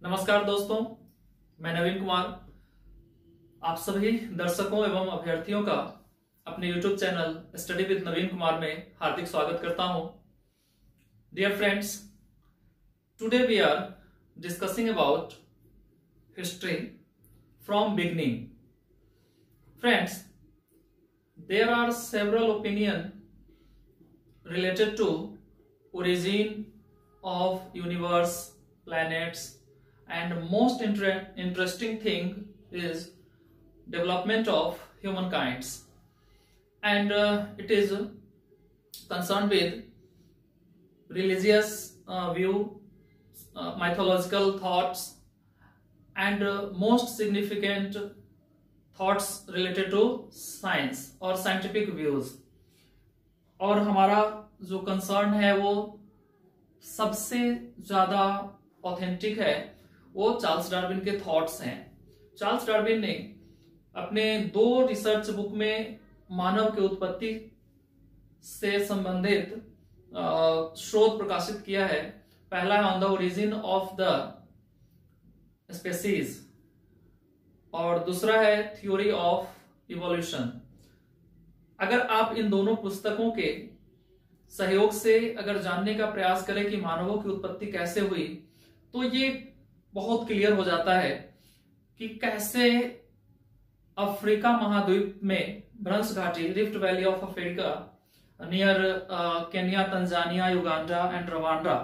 नमस्कार दोस्तों, मैं नवीन कुमार आप सभी दर्शकों एवं अभ्यर्थियों का अपने YouTube channel study with Naveen Kumar में हार्दिक स्वागत करता हूं। Dear friends, today we are discussing about history from beginning. Friends, there are several opinion related to origin of universe, planets, and most interesting thing is development of humankinds, and it is concerned with religious view, mythological thoughts, and most significant thoughts related to science or scientific views। और हमारा जो concern है वो सबसे ज्यादा authentic है, वो Charles Darwin के थॉट्स हैं। चार्ल्स डार्विन ने अपने 2 रिसर्च बुक में मानव की उत्पत्ति से संबंधित शोध प्रकाशित किया है। पहला है on the origin of the species और दूसरा है थ्योरी ऑफ इवोल्यूशन। अगर आप इन दोनों पुस्तकों के सहयोग से अगर जानने का प्रयास करें कि मानवों की उत्पत्ति कैसे हुई, तो ये बहुत क्लियर हो जाता है कि कैसे अफ्रीका महाद्वीप में भ्रंश घाटी, rift valley of Africa near Kenya, Tanzania, Uganda and Rwanda,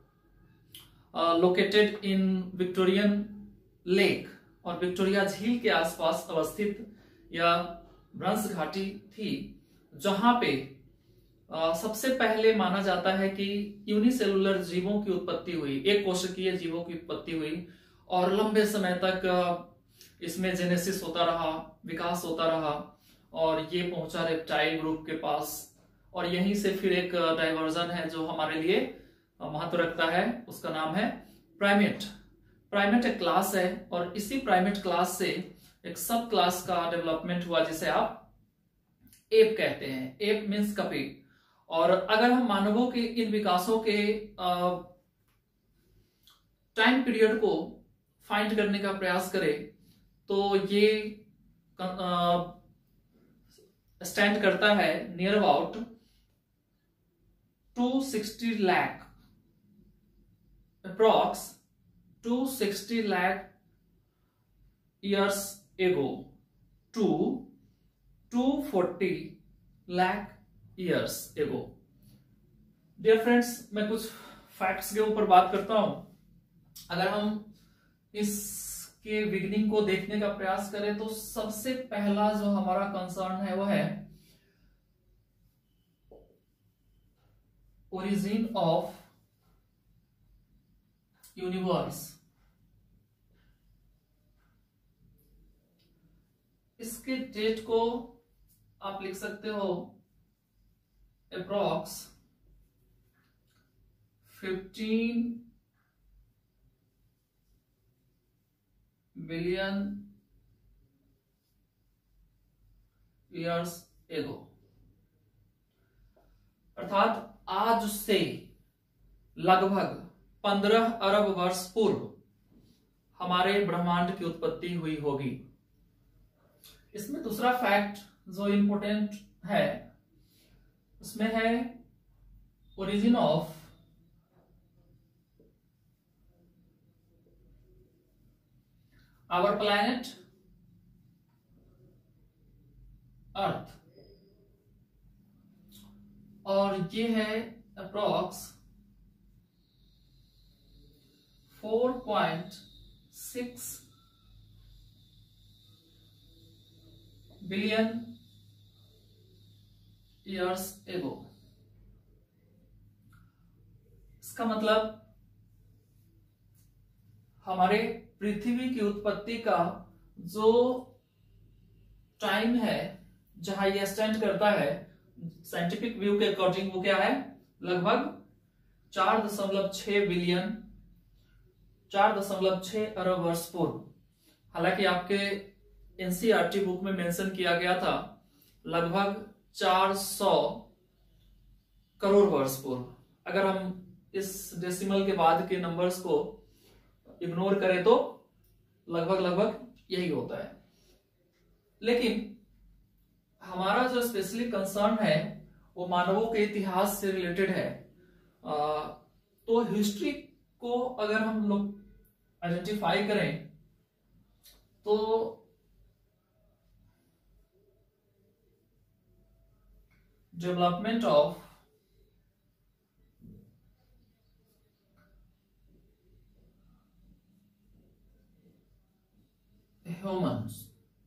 located in Victorian lake और विक्टोरिया झील के आसपास अवस्थित यह भ्रंश घाटी थी, जहां पे सबसे पहले माना जाता है कि यूनिसेलुलर जीवों की उत्पत्ति हुई, एक कोशिकीय जीवों की उत्पत्ति हुई और लंबे समय तक इसमें जेनेसिस होता रहा, विकास होता रहा और ये पहुंचा रेप्टाइल ग्रुप के पास। और यहीं से फिर एक डाइवर्जन है जो हमारे लिए महत्व रखता है, उसका नाम है प्राइमेट। प्राइमेट एक क्लास है और इसी प्राइमेट क्लास से एक सब क्लास का डेवलपमेंट हुआ जिसे आप एप कहते हैं। एप मीन्स कपी। और अगर हम मानवों के इन विकासों के टाइम पीरियड को फाइंड करने का प्रयास करें तो ये स्टैंड करता है near about 260 lakh, approx 260 lakh years ago to 240 lakh years ago। Dear friends, मैं कुछ फैक्ट्स के ऊपर बात करता हूं। अगर हम इसके बिगिनिंग को देखने का प्रयास करें तो सबसे पहला जो हमारा कंसर्न है वो है ओरिजिन ऑफ यूनिवर्स। इसके डेट को आप लिख सकते हो अप्रॉक्स 15 बिलियन ईयर्स एगो, अर्थात आज से लगभग 15 अरब वर्ष पूर्व हमारे ब्रह्मांड की उत्पत्ति हुई होगी। इसमें दूसरा फैक्ट जो इंपोर्टेंट है उसमें है origin of our planet earth, और ये है अप्रॉक्स 4.6 बिलियन ईयर्स एगो। इसका मतलब हमारे पृथ्वी की उत्पत्ति का जो टाइम है जहां यह स्टैंड करता है साइंटिफिक व्यू के अकॉर्डिंग, वो क्या है, लगभग 4.6 बिलियन, 4.6 अरब वर्ष पूर्व। हालांकि आपके एनसीईआरटी बुक में मेंशन किया गया था लगभग 400 करोड़ वर्ष पूर्व। अगर हम इस डेसिमल के बाद के नंबर्स को इग्नोर करें तो लगभग लगभग यही होता है। लेकिन हमारा जो स्पेशली कंसर्न है वो मानवों के इतिहास से रिलेटेड है। तो हिस्ट्री को अगर हम लोग आइडेंटिफाई करें तो डेवलपमेंट ऑफ ह्यूमंस,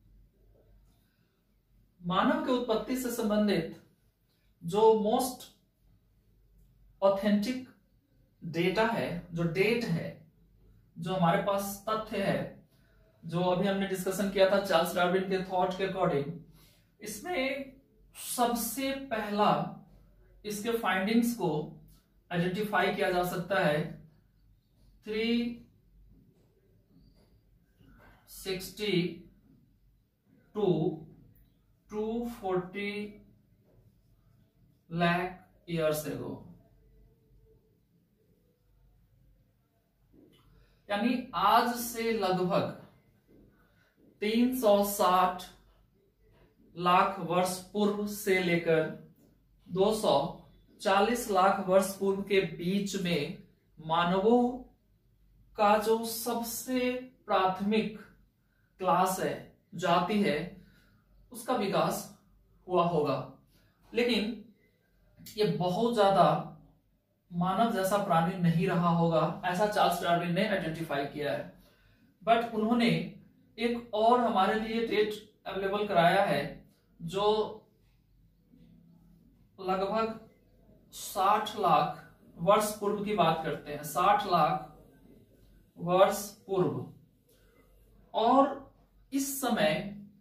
मानव के उत्पत्ति से संबंधित जो मोस्ट ऑथेंटिक डेटा है, जो डेट है, जो हमारे पास तथ्य है, जो अभी हमने डिस्कशन किया था चार्ल्स डार्विन के थॉट के अकॉर्डिंग, इसमें सबसे पहला इसके फाइंडिंग्स को आइडेंटिफाई किया जा सकता है 360 टू 240 लाख ईयर्स एगो, यानी आज से लगभग 360 लाख वर्ष पूर्व से लेकर 240 लाख वर्ष पूर्व के बीच में मानवों का जो सबसे प्राथमिक क्लास है, जाति है, उसका विकास हुआ होगा। लेकिन ये बहुत ज्यादा मानव जैसा प्राणी नहीं रहा होगा, ऐसा चार्ल्स डार्विन ने आइडेंटिफाई किया है। बट उन्होंने एक और हमारे लिए डेट अवेलेबल कराया है जो लगभग 60 लाख वर्ष पूर्व की बात करते हैं, 60 लाख वर्ष पूर्व। और इस समय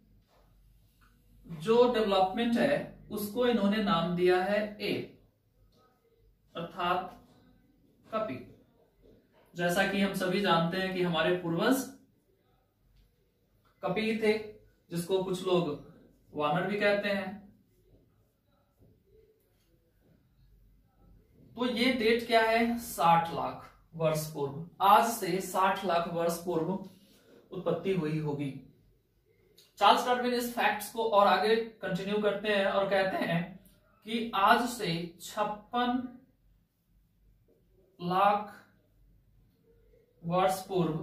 जो डेवलपमेंट है उसको इन्होंने नाम दिया है ए, अर्थात कपी। जैसा कि हम सभी जानते हैं कि हमारे पूर्वज कपी थे, जिसको कुछ लोग वानर भी कहते हैं। तो ये डेट क्या है? 60 लाख वर्ष पूर्व। आज से 60 लाख वर्ष पूर्व उत्पत्ति हुई होगी। चार्ल्स डार्विन इस फैक्ट्स को और आगे कंटिन्यू करते हैं और कहते हैं कि आज से 56 लाख वर्ष पूर्व,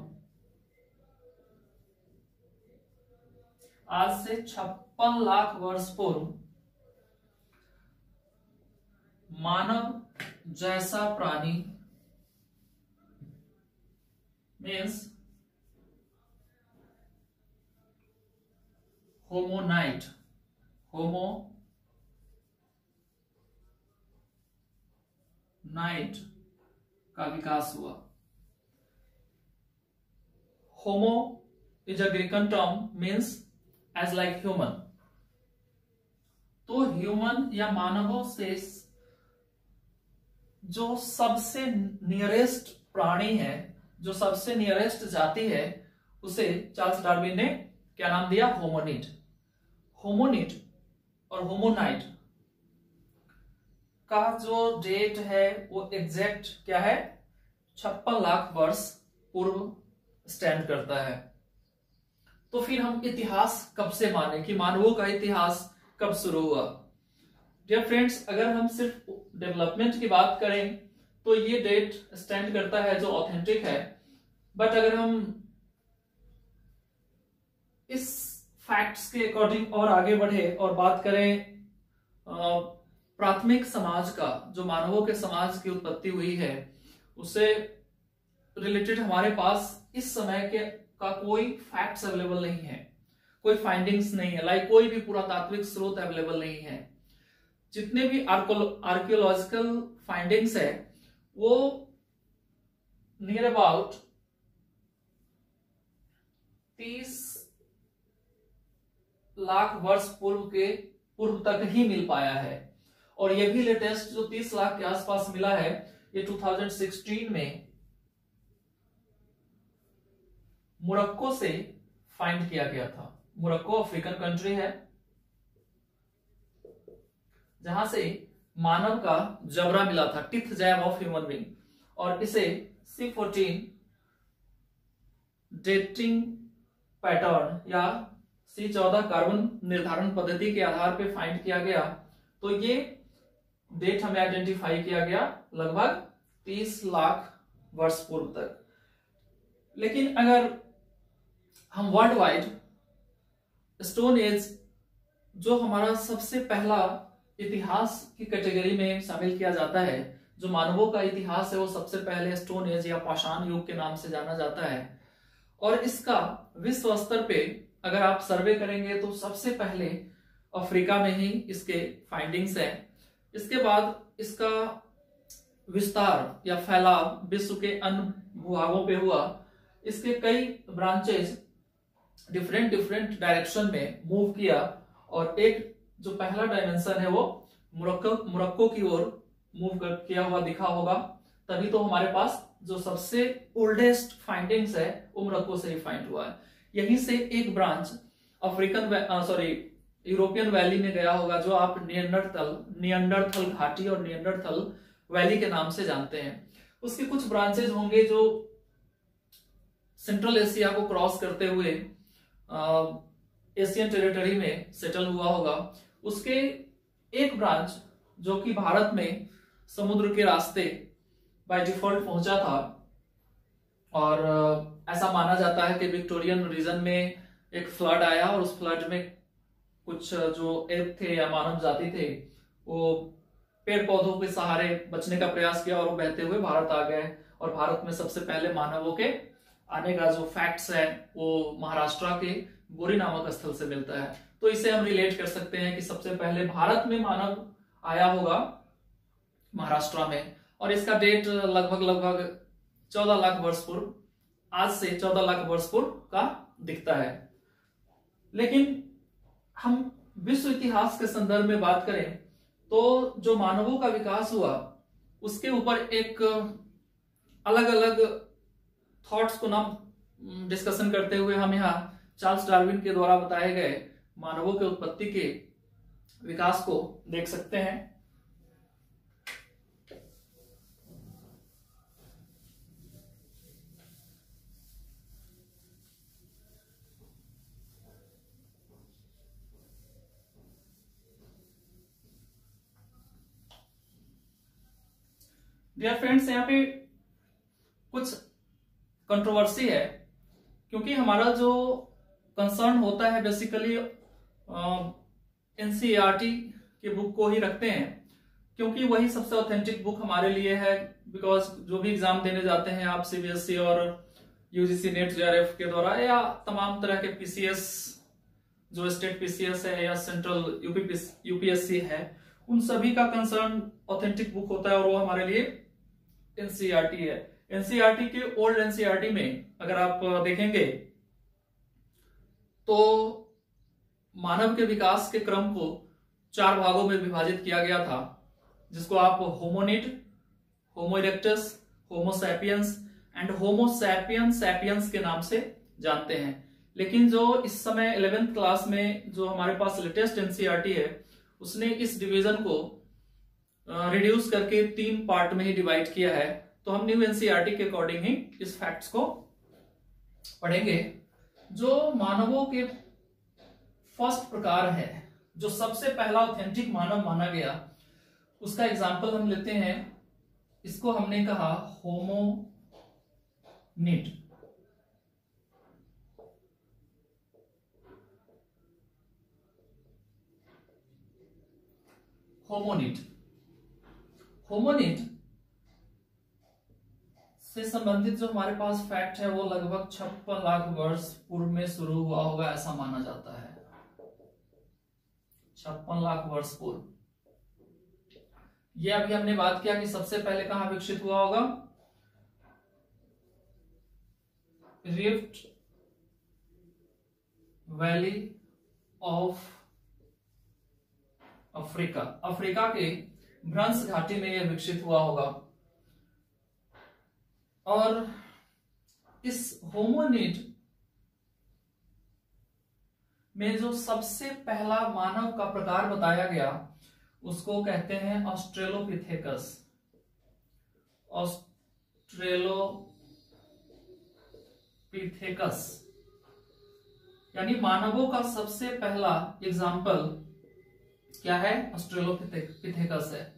आज से 56 लाख वर्ष पूर्व मानव जैसा प्राणी मीन्स होमोनाइट, होमोनाइट का विकास हुआ। Homo is a Grecian term means as like human. तो ह्यूमन या मानवों से जो सबसे नियरेस्ट प्राणी है, जो सबसे नियरेस्ट जाति है, उसे चार्ल्स डार्विन ने क्या नाम दिया? होमोनिड। होमोनिड और होमोनाइट का जो डेट है वो एग्जैक्ट क्या है? 56 लाख वर्ष पूर्व स्टैंड करता है। तो फिर हम इतिहास कब से माने कि मानवों का इतिहास कब शुरू हुआ? डियर फ्रेंड्स, अगर हम सिर्फ डेवलपमेंट की बात करें तो ये डेट स्टैंड करता है जो ऑथेंटिक है। बट अगर हम इस फैक्ट्स के अकॉर्डिंग और आगे बढ़े और बात करें प्राथमिक समाज का, जो मानवों के समाज की उत्पत्ति हुई है, उससे रिलेटेड हमारे पास इस समय के का कोई फैक्ट्स अवेलेबल नहीं है, कोई फाइंडिंग्स नहीं है, लाइक कोई भी पुरातात्विक स्रोत अवेलेबल नहीं है। जितने भी आर्कियोलॉजिकल फाइंडिंग्स है वो नियर अबाउट 30 लाख वर्ष पूर्व तक ही मिल पाया है। और ये भी लेटेस्ट जो 30 लाख के आसपास मिला है, ये 2016 में मोरक्को से फाइंड किया गया था। मोरक्को अफ्रीकन कंट्री है जहां से मानव का जबड़ा मिला था, teeth jab of human being, और इसे C14 डेटिंग पैटर्न या C14 कार्बन निर्धारण पद्धति के आधार पर फाइंड किया गया, तो ये डेट हमें आइडेंटिफाई किया गया लगभग 30 लाख वर्ष पूर्व तक। लेकिन अगर हम वर्ल्ड वाइड स्टोन एज जो हमारा सबसे पहला इतिहास की कैटेगरी में शामिल किया जाता है, जो मानवों का इतिहास है, वो सबसे पहले स्टोन एज या पाषाण युग के नाम से जाना जाता है। और इसका विश्व स्तर पे अगर आप सर्वे करेंगे तो सबसे पहले अफ्रीका में ही इसके फाइंडिंग्स है। इसके बाद इसका विस्तार या फैलाव विश्व के अन्य भूभागों पे हुआ। इसके कई ब्रांचेस डिफरेंट डायरेक्शन में मूव किया और एक जो पहला डायमेंशन है वो मोरक्को की ओर मूव किया हुआ दिखा होगा। तभी तो हमारे पास जो सबसे ओल्डेस्ट फाइंडिंग्स है वो मोरक्को से ही फाइंड हुआ है। यहीं से एक ब्रांच यूरोपियन वैली में गया होगा, जो आप नियंडरथल घाटी और नियंडरथल वैली के नाम से जानते हैं। उसके कुछ ब्रांचेज होंगे जो सेंट्रल एशिया को क्रॉस करते हुए एशियन टेरिटरी में सेटल हुआ होगा। उसके एक ब्रांच जो कि भारत में समुद्र के रास्ते बाय डिफॉल्ट पहुंचा था, और ऐसा माना जाता है कि विक्टोरियन रीजन में एक फ्लड आया और उस फ्लड में कुछ जो एप थे या मानव जाति थे वो पेड़ पौधों के सहारे बचने का प्रयास किया और वो बहते हुए भारत आ गए। और भारत में सबसे पहले मानवों के आने का जो फैक्ट्स है वो महाराष्ट्र के गोरी नामक स्थल से मिलता है। तो इसे हम रिलेट कर सकते हैं कि सबसे पहले भारत में मानव आया होगा महाराष्ट्र में, और इसका डेट लगभग 14 लाख वर्ष पूर्व, आज से 14 लाख वर्ष पूर्व का दिखता है। लेकिन हम विश्व इतिहास के संदर्भ में बात करें तो जो मानवों का विकास हुआ उसके ऊपर एक अलग अलग थॉट्स को नाम डिस्कशन करते हुए हम यहाँ चार्ल्स डार्विन के द्वारा बताए गए मानवों के उत्पत्ति के विकास को देख सकते हैं। डियर फ्रेंड्स, यहाँ पे कुछ कंट्रोवर्सी है, क्योंकि हमारा जो कंसर्न होता है बेसिकली एनसीईआरटी की बुक को ही रखते हैं, क्योंकि वही सबसे ऑथेंटिक बुक हमारे लिए है। बिकॉज जो भी एग्जाम देने जाते हैं आप सीबीएसई और यूजीसी नेट जेआरएफ के द्वारा या तमाम तरह के पीसीएस, जो स्टेट पीसीएस है या सेंट्रल यूपीएससी है, उन सभी का कंसर्न ऑथेंटिक बुक होता है और वो हमारे लिए एनसीईआरटी है। एनसीईआरटी के ओल्ड एनसीईआरटी में अगर आप देखेंगे तो मानव के विकास के क्रम को 4 भागों में विभाजित किया गया था, जिसको आप hominid, homo erectus, homo sapiens and homo sapiens sapiens के नाम से जानते हैं। लेकिन जो इस समय 11th क्लास में जो हमारे पास लेटेस्ट एनसीईआरटी है, उसने इस डिवीजन को रिड्यूस करके 3 पार्ट में ही डिवाइड किया है। तो हम न्यू एनसीईआरटी के अकॉर्डिंग ही इस फैक्ट्स को पढ़ेंगे। जो मानवों के फर्स्ट प्रकार है, जो सबसे पहला ऑथेंटिक मानव माना गया, उसका एग्जांपल हम लेते हैं। इसको हमने कहा होमोनिड। होमोनिड से संबंधित जो हमारे पास फैक्ट है वो लगभग 56 लाख वर्ष पूर्व में शुरू हुआ होगा, ऐसा माना जाता है। 56 लाख वर्ष पूर्व। ये अभी हमने बात किया कि सबसे पहले कहां विकसित हुआ होगा, rift valley of Africa, Africa के भ्रंश घाटी में यह विकसित हुआ होगा। और इस होमोनिड में जो सबसे पहला मानव का प्रकार बताया गया उसको कहते हैं ऑस्ट्रेलोपिथेकस। ऑस्ट्रेलोपिथेकस, यानी मानवों का सबसे पहला एग्जाम्पल क्या है? ऑस्ट्रेलोपिथेकस है।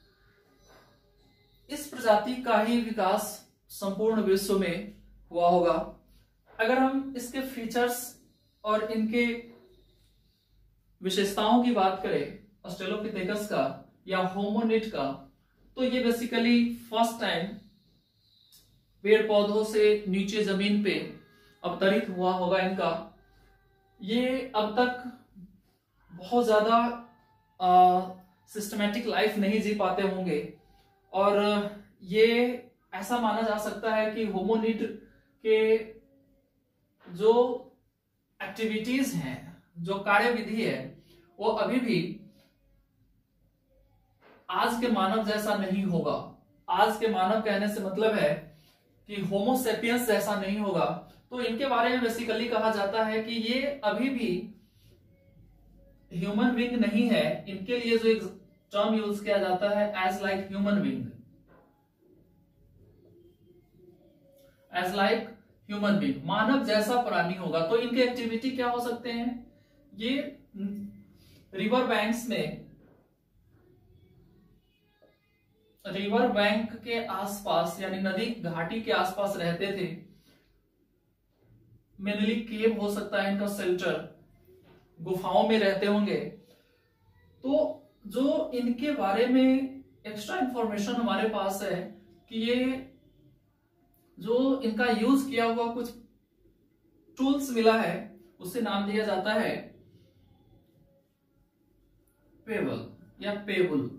इस प्रजाति का ही विकास संपूर्ण विश्व में हुआ होगा। अगर हम इसके फीचर्स और इनके विशेषताओं की बात करें ऑस्ट्रेलोपिथेकस का या होमोनिड का, तो ये बेसिकली फर्स्ट टाइम पेड़ पौधों से नीचे जमीन पे अवतरित हुआ होगा इनका। ये अब तक बहुत ज्यादा सिस्टमैटिक लाइफ नहीं जी पाते होंगे, और ये ऐसा माना जा सकता है कि होमोनिड के जो एक्टिविटीज हैं, जो कार्यविधि है, वो अभी भी आज के मानव जैसा नहीं होगा। आज के मानव कहने से मतलब है कि होमोसेपियंस जैसा नहीं होगा। तो इनके बारे में बेसिकली कहा जाता है कि ये अभी भी ह्यूमन बीइंग नहीं है। इनके लिए जो एक टर्म यूज किया जाता है as like human being, as like human being, मानव जैसा प्राणी होगा। तो इनके एक्टिविटी क्या हो सकते हैं? ये रिवर बैंक्स में, रिवर बैंक के आसपास यानी नदी घाटी के आसपास रहते थे। मेनली केव हो सकता है इनका शेल्टर, गुफाओं में रहते होंगे। तो जो इनके बारे में एक्स्ट्रा इंफॉर्मेशन हमारे पास है कि ये जो इनका यूज किया हुआ कुछ टूल्स मिला है, उससे नाम दिया जाता है पेबल या पेबुल।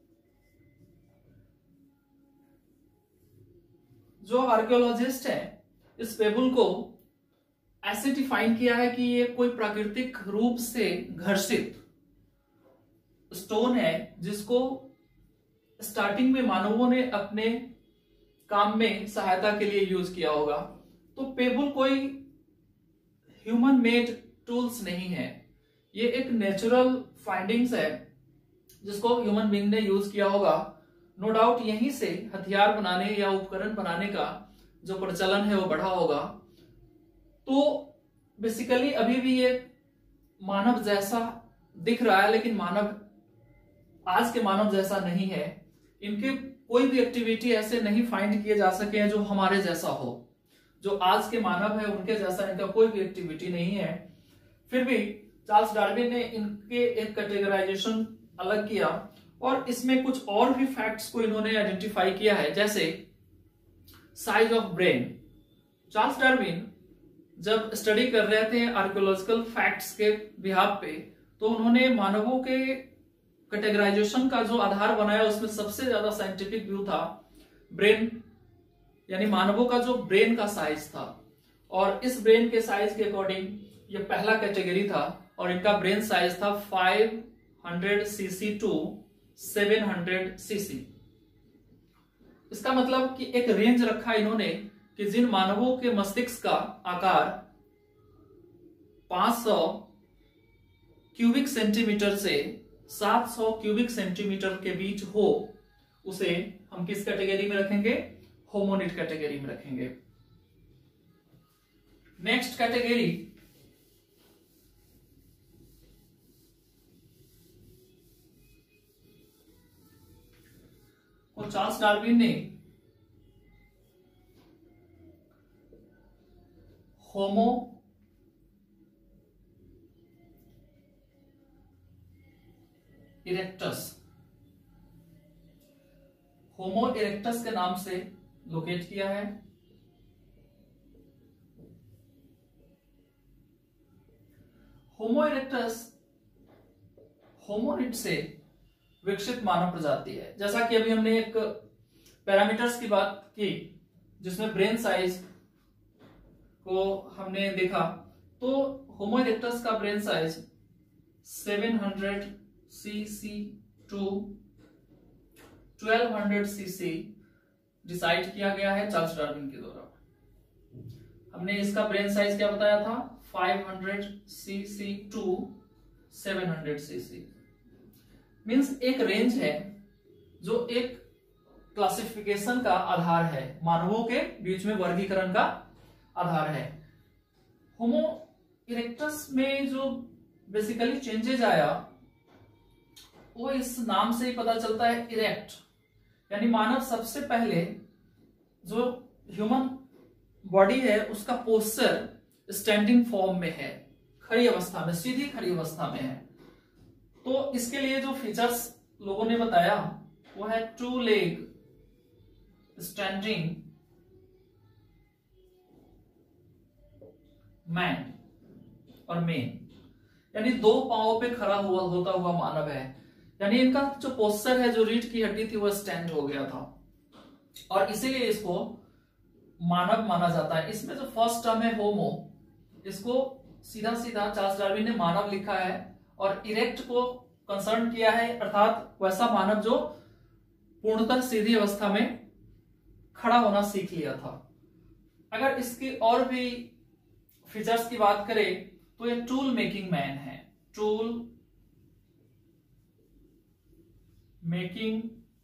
जो आर्कियोलॉजिस्ट है इस पेबुल को ऐसे डिफाइन किया है कि ये कोई प्राकृतिक रूप से घर्षित स्टोन है, जिसको स्टार्टिंग में मानवों ने अपने काम में सहायता के लिए यूज किया होगा। तो पेबुल कोई ह्यूमन मेड टूल्स नहीं है, ये एक नेचुरल फाइंडिंग्स है जिसको ह्यूमन बीइंग ने यूज किया होगा। नो डाउट यहीं से हथियार बनाने या उपकरण बनाने का जो प्रचलन है वो बढ़ा होगा। तो बेसिकली अभी भी ये मानव जैसा दिख रहा है, लेकिन मानव आज के मानव जैसा नहीं है। इनके कोई भी एक्टिविटी ऐसे नहीं फाइंड किए जा सके हैं जो हमारे जैसा हो। जो आज के मानव है उनके जैसा इनका कोई भी एक्टिविटी नहीं है। फिर भी चार्ल्स डार्विन ने इनके एक कैटेगराइजेशन अलग किया और इसमें कुछ और भी फैक्ट्स को इन्होंने आइडेंटिफाई किया है, जैसे size of brain. Charles Darwin जब स्टडी कर रहे थे आर्कियोलॉजिकल फैक्ट्स के बिहाफ पे, तो उन्होंने मानवों के कैटेगराइजेशन का जो आधार बनाया उसमें सबसे ज्यादा साइंटिफिक व्यू था ब्रेन, यानी मानवों का जो ब्रेन का साइज था। और इस ब्रेन के साइज के अकॉर्डिंग ये पहला कैटेगरी था और इनका ब्रेन साइज था 500 सीसी टू 700 सीसी। इसका मतलब कि एक रेंज रखा इन्होंने कि जिन मानवों के मस्तिष्क का आकार 500 क्यूबिक सेंटीमीटर से 700 क्यूबिक सेंटीमीटर के बीच हो, उसे हम किस कैटेगरी में रखेंगे? होमोनिड कैटेगरी में रखेंगे। नेक्स्ट कैटेगरी को चार्ल्स डार्विन ने होमो इरेक्टस, होमो इरेक्टस के नाम से लोकेट किया है। होमो इरेक्टस होमोनिड से विकसित मानव प्रजाति है। जैसा कि अभी हमने एक पैरामीटर्स की बात की जिसमें ब्रेन साइज को हमने देखा, तो होमो इरेक्टस का brain size 700 CC to 1200 CC decide किया गया है चार्ल्स डार्विन के द्वारा। हमने इसका ब्रेन साइज क्या बताया था? 500 सीसी टू 700 सीसी। मींस एक रेंज है जो एक क्लासिफिकेशन का आधार है, मानवों के बीच में वर्गीकरण का आधार है। होमो इरेक्टस में जो बेसिकली चेंजेज आया वो इस नाम से ही पता चलता है, इरेक्ट, यानी मानव सबसे पहले जो ह्यूमन बॉडी है उसका पोस्चर स्टैंडिंग फॉर्म में है, खड़ी अवस्था में, सीधी खड़ी अवस्था में है। तो इसके लिए जो फीचर्स लोगों ने बताया वो है 2 लेग स्टैंडिंग मैन और मेन, यानी 2 पांवों पे खड़ा होता हुआ मानव है। यानी इनका जो पोस्चर है, जो रीढ़ की हड्डी थी वो स्टैंड हो गया था और इसीलिए इसको मानव माना जाता है। इसमें जो फर्स्ट टर्म है होमो, इसको सीधा सीधा चार्ल्स डार्विन ने मानव लिखा है और इरेक्ट को कंसर्न किया है, अर्थात वैसा मानव जो पूर्णतः सीधी अवस्था में खड़ा होना सीख लिया था। अगर इसकी और भी फीचर्स की बात करें तो ये टूल मेकिंग मैन है, टूल मेकिंग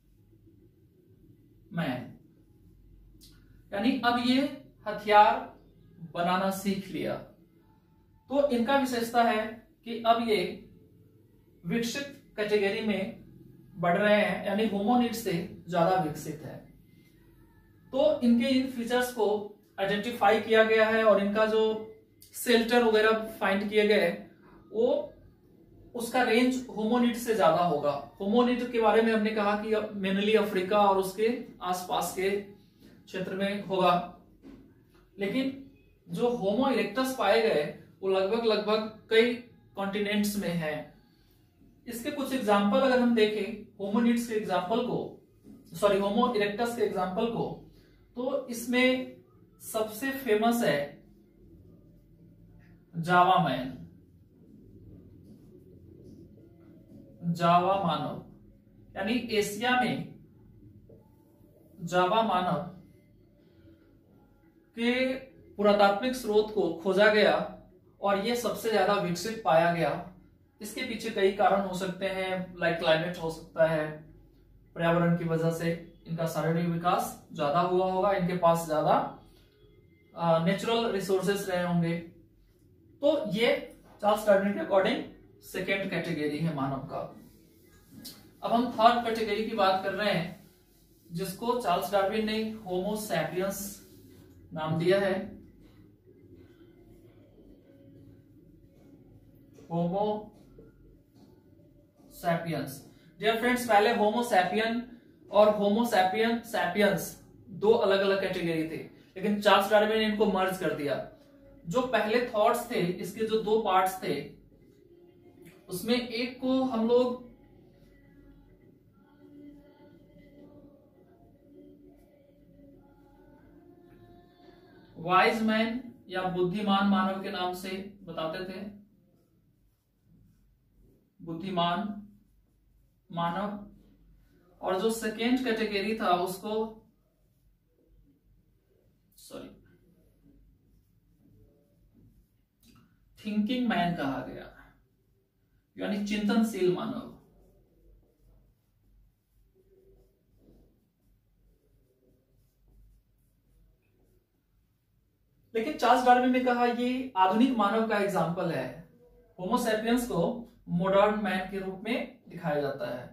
मैन, यानी अब ये हथियार बनाना सीख लिया। तो इनका विशेषता है कि अब ये विकसित कैटेगरी में बढ़ रहे हैं, यानी होमोनिड से ज्यादा विकसित है। तो इनके इन फीचर्स को आइडेंटिफाई किया गया है और इनका जो शेल्टर वगैरह फाइंड किए गए वो उसका रेंज होमोनिड से ज्यादा होगा। होमोनिड के बारे में हमने कहा कि मेनली अफ्रीका और उसके आसपास के क्षेत्र में होगा, लेकिन जो होमो इरेक्टस पाए गए वो लगभग कई कॉन्टिनेंट्स में है। इसके कुछ एग्जाम्पल अगर हम देखें होमोनिड्स के एग्जाम्पल को, सॉरी होमो इरेक्टस के एग्जाम्पल को, तो इसमें सबसे फेमस है जावा मैन, जावा मानव, यानी एशिया में जावा मानव के पुरातात्विक स्रोत को खोजा गया और यह सबसे ज्यादा विकसित पाया गया। इसके पीछे कई कारण हो सकते हैं, लाइक क्लाइमेट हो सकता है, पर्यावरण की वजह से इनका शारीरिक विकास ज्यादा हुआ होगा, इनके पास ज्यादा नेचुरल रिसोर्सेस रहे होंगे। तो ये चार्ल्स डार्विन के अकॉर्डिंग सेकेंड कैटेगरी है मानव का। अब हम थर्ड कैटेगरी की बात कर रहे हैं जिसको चार्ल्स डार्विन ने होमो सैपियंस नाम दिया है। होमो सैपियंस, डियर फ्रेंड्स, पहले होमो सैपियन और होमो सैपियंस 2 अलग अलग कैटेगरी थे, लेकिन चार्ल्स डार्विन ने इनको मर्ज कर दिया। जो पहले थॉट्स थे, इसके जो 2 पार्ट्स थे, उसमें एक को हम लोग वाइज मैन या बुद्धिमान मानव के नाम से बताते थे, बुद्धिमान मानव, और जो सेकेंड कैटेगरी था उसको थिंकिंग मैन कहा गया, यानी चिंतनशील मानव। लेकिन चार्ल्स डार्विन ने कहा ये आधुनिक मानव का एग्जाम्पल है। होमो सैपियंस को मॉडर्न मैन के रूप में दिखाया जाता है,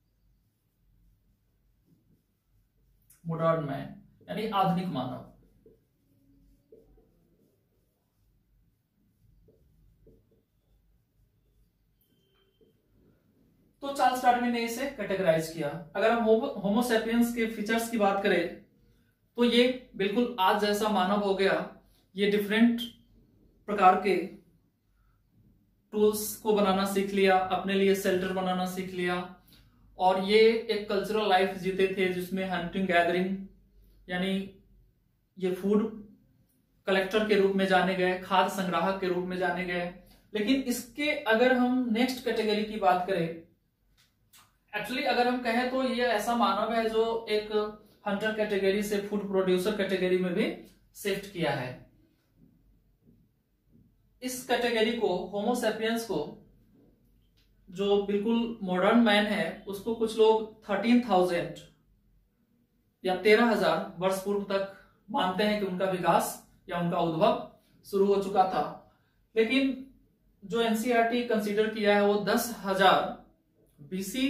मॉडर्न मैन यानी आधुनिक मानव। तो चार्ल्स डार्विन ने इसे कैटेगराइज किया। अगर हम होमो सैपियंस के फीचर्स की बात करें तो ये बिल्कुल आज जैसा मानव हो गया। ये डिफरेंट प्रकार के टूल्स को बनाना सीख लिया, अपने लिए शेल्टर बनाना सीख लिया, और ये एक कल्चरल लाइफ जीते थे जिसमें हंटिंग गैदरिंग, यानी ये फूड कलेक्टर के रूप में जाने गए, खाद्य संग्राहक के रूप में जाने गए। लेकिन इसके अगर हम नेक्स्ट कैटेगरी की बात करें, एक्चुअली अगर हम कहें तो ये ऐसा मानव है जो एक हंटर कैटेगरी से फूड प्रोड्यूसर कैटेगरी में भी शिफ्ट किया है। इस कैटेगरी को, होमो सैपियंस को, जो बिल्कुल मॉडर्न मैन है, उसको कुछ लोग 13,000 या 13,000 वर्ष पूर्व तक मानते हैं कि उनका विकास या उनका उद्भव शुरू हो चुका था। लेकिन जो एनसीईआरटी कंसीडर किया है वो 10,000 बीसी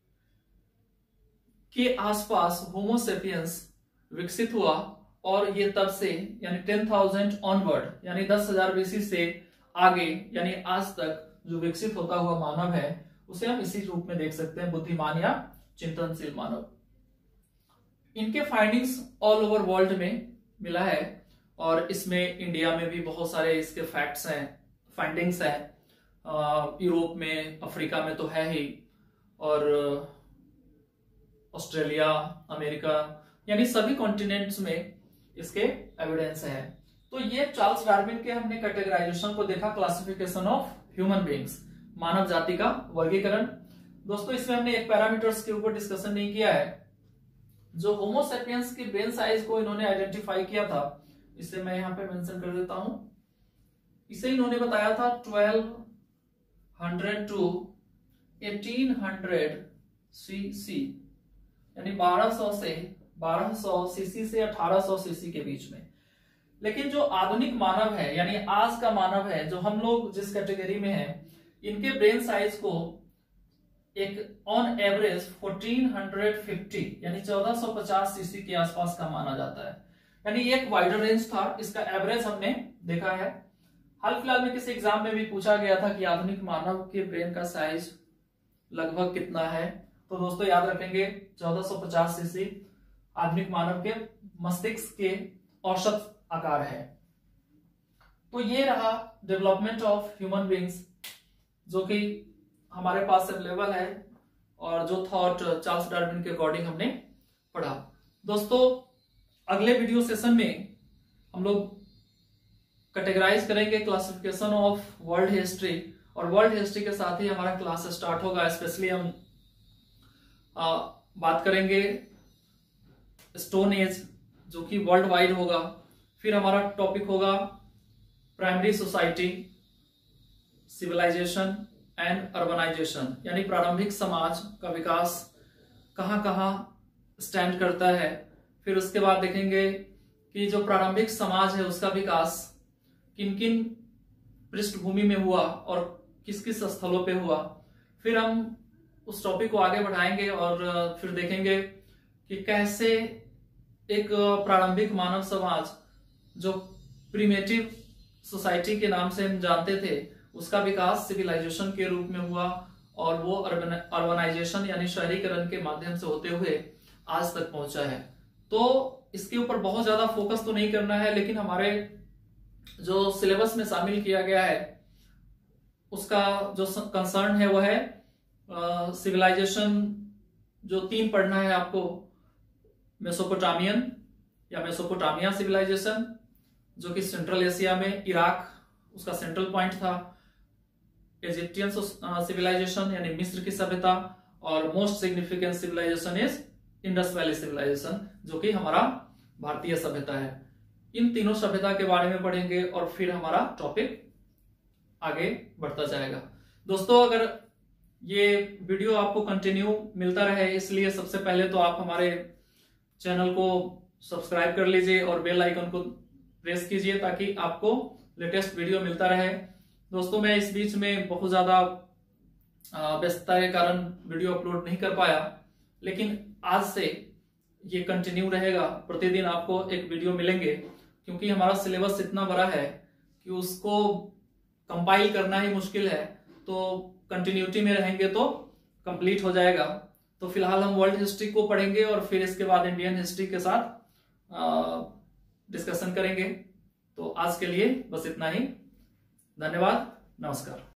के आसपास होमोसेपियंस विकसित हुआ, और ये तब से यानी 10,000 ऑनवर्ड यानी 10,000 बीसी से आगे यानी आज तक जो विकसित होता हुआ मानव है उसे हम इसी रूप में देख सकते हैं, बुद्धिमान या चिंतनशील मानव। इनके फाइंडिंग्स ऑल ओवर वर्ल्ड में मिला है, और इसमें इंडिया में भी बहुत सारे इसके फैक्ट्स हैं, फाइंडिंग्स हैं। यूरोप में, अफ्रीका में तो है ही, और ऑस्ट्रेलिया, अमेरिका यानी सभी कॉन्टिनेंट्स में इसके एविडेंस है। तो ये चार्ल्स डार्विन के हमने कैटेगराइजेशन को देखा, क्लासिफिकेशन ऑफ ह्यूमन बीइंग्स, मानव जाति का वर्गीकरण। दोस्तों इसमें हमने एक पैरामीटर्स के ऊपर डिस्कशन नहीं किया है। जो होमोसेपियंस की ब्रेन साइज को इन्होंने आइडेंटिफाई किया था, इसे मैं यहां पे मेंशन कर देता हूं। इसे इन्होंने बताया था 1200 टू 1800 सीसी, यानी 1200 सीसी से 1800 सीसी के बीच में। लेकिन जो आधुनिक मानव है यानी आज का मानव है, जो हम लोग जिस कैटेगरी में हैं, इनके ब्रेन साइज को एक ऑन एवरेज 1450 यानी 1450 सीसी के आसपास का माना जाता है। यानी एक वाइडर रेंज था, इसका एवरेज हमने देखा है। हाल फिलहाल में किसी एग्जाम में भी पूछा गया था कि आधुनिक मानव के ब्रेन का साइज लगभग कितना है, तो दोस्तों याद रखेंगे 1450 सीसी आधुनिक मानव के मस्तिष्क के औसत आकार है। तो ये रहा डेवलपमेंट ऑफ ह्यूमन बीइंग्स, जो कि हमारे पास अवेलेबल है, और जो थॉट चार्ल्स डार्विन के अकॉर्डिंग हमने पढ़ा। दोस्तों अगले वीडियो सेशन में हम लोग कैटेगराइज करेंगे क्लासिफिकेशन ऑफ वर्ल्ड हिस्ट्री, और वर्ल्ड हिस्ट्री के साथ ही हमारा क्लास स्टार्ट होगा। स्पेशली हम बात करेंगे स्टोन एज, जो कि वर्ल्ड वाइड होगा। फिर हमारा टॉपिक होगा primary society, civilisation and urbanisation, यानी प्रारंभिक समाज का विकास कहां कहां स्टैंड करता है। फिर उसके बाद देखेंगे कि जो प्रारंभिक समाज है उसका विकास किन किन पृष्ठभूमि में हुआ और किस किस स्थलों पे हुआ। फिर हम उस टॉपिक को आगे बढ़ाएंगे और फिर देखेंगे कि कैसे एक प्रारंभिक मानव समाज जो प्रिमेटिव सोसाइटी के नाम से हम जानते थे, उसका विकास सिविलाइजेशन के रूप में हुआ, और वो अर्बनाइजेशन यानी शहरीकरण के माध्यम से होते हुए आज तक पहुंचा है। तो इसके ऊपर बहुत ज्यादा फोकस तो नहीं करना है, लेकिन हमारे जो सिलेबस में शामिल किया गया है उसका जो कंसर्न है वो है सिविलाइजेशन। जो 3 पढ़ना है आपको, मेसोपोटामियन या मेसोपोटामिया सिविलाइजेशन, जो कि सेंट्रल एशिया में इराक उसका सेंट्रल पॉइंट था। इजिप्टियन सिविलाइजेशन यानी मिस्र की सभ्यता, और most significant civilisation is Indus valley civilisation, जो कि हमारा भारतीय सभ्यता है। इन तीनों सभ्यता के बारे में पढ़ेंगे और फिर हमारा टॉपिक आगे बढ़ता जाएगा। दोस्तों अगर ये वीडियो आपको कंटिन्यू मिलता रहे, इसलिए सबसे पहले तो आप हमारे चैनल को सब्सक्राइब कर लीजिए और बेल आइकन को प्रेस कीजिए ताकि आपको लेटेस्ट वीडियो मिलता रहे। दोस्तों मैं इस बीच में बहुत ज्यादा व्यस्तता के कारण वीडियो अपलोड नहीं कर पाया, लेकिन आज से ये कंटिन्यू रहेगा। प्रतिदिन आपको एक वीडियो मिलेंगे, क्योंकि हमारा सिलेबस इतना बड़ा है कि उसको कंपाइल करना ही मुश्किल है। तो कंटिन्यूटी में रहेंगे तो कंप्लीट हो जाएगा। तो फिलहाल हम वर्ल्ड हिस्ट्री को पढ़ेंगे और फिर इसके बाद इंडियन हिस्ट्री के साथ डिस्कशन करेंगे। तो आज के लिए बस इतना ही। धन्यवाद, नमस्कार।